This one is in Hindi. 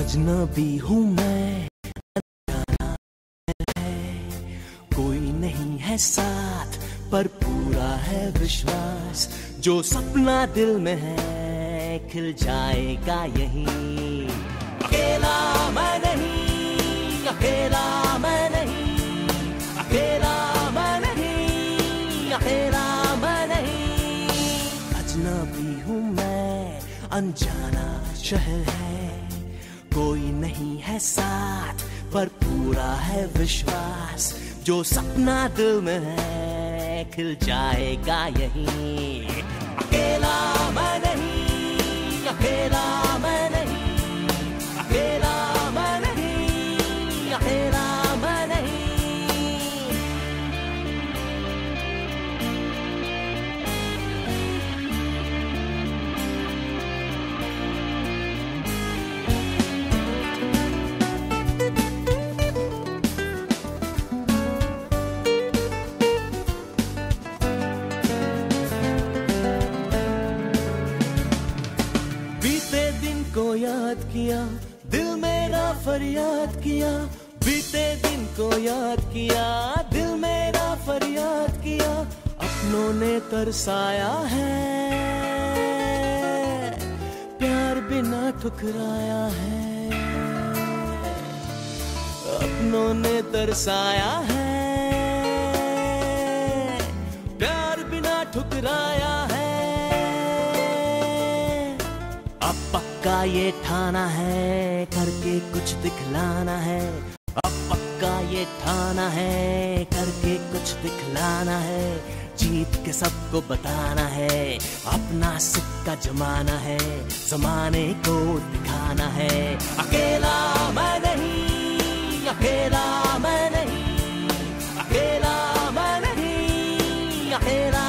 अजनबी हूँ मैं, कोई नहीं है साथ पर पूरा है विश्वास। जो सपना दिल में है खिल जाएगा यहीं। अकेला मैं नहीं, अकेला मैं नहीं, अकेला मैं नहीं, अकेला मैं नहीं। अजनबी हूँ मैं, अनजाना शहर है, कोई नहीं है साथ पर पूरा है विश्वास। जो सपना दिल में है खिल जाएगा यहीं। अकेला मैं नहीं, अकेला मैं नहीं, अकेला मैं नहीं, अकेला मैं नहीं। को याद किया, दिल मेरा फरियाद किया। बीते दिन को याद किया, दिल मेरा फरियाद किया। अपनों ने तरसाया है, प्यार बिना ठुकराया है। अपनों ने तरसाया है, प्यार बिना ठुकराया है। अब पक्का ये ठाना है, करके कुछ दिखलाना है। अब पक्का ये ठाना है, करके कुछ दिखलाना है। जीत के सबको बताना है, अपना सिक्का जमाना है। जमाने को दिखाना है। अकेला मैं नहीं, अकेला मैं नहीं, अकेला मैं नहीं, अकेला